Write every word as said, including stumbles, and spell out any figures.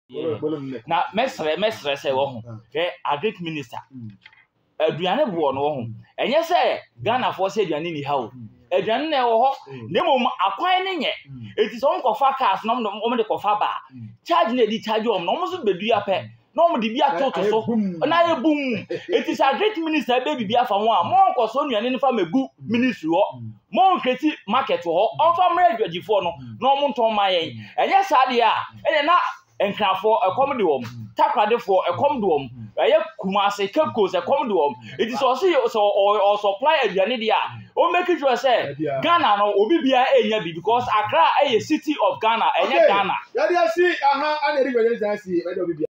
na mesre mesre say wo ho hwe Agric Minister aduane bo no wo ho enye say Ghana for say aduane ni ha o aduane na wo ho na mom akwan ne nye eti so nkofa cars no mo de kofa ba charge na di charge om no mo so bedu ape no mo di bi atoto so na ye bum eti say Agric Minister be bibia fa ho a mo nkoso nuane ne fa megu ministry ho mo kreti market ho onfa mra adwagifo no no mo nton ma yen enye sade a ene na enkrafo ekom de wom takwadefo ekom de wom eye kumase kekos ekom de wom it is also so or supply aduane de a o make sure say Ghana no obi bia enya bi because Accra eye city of Ghana enye Ghana ya dey see aha ana ri gbe dey see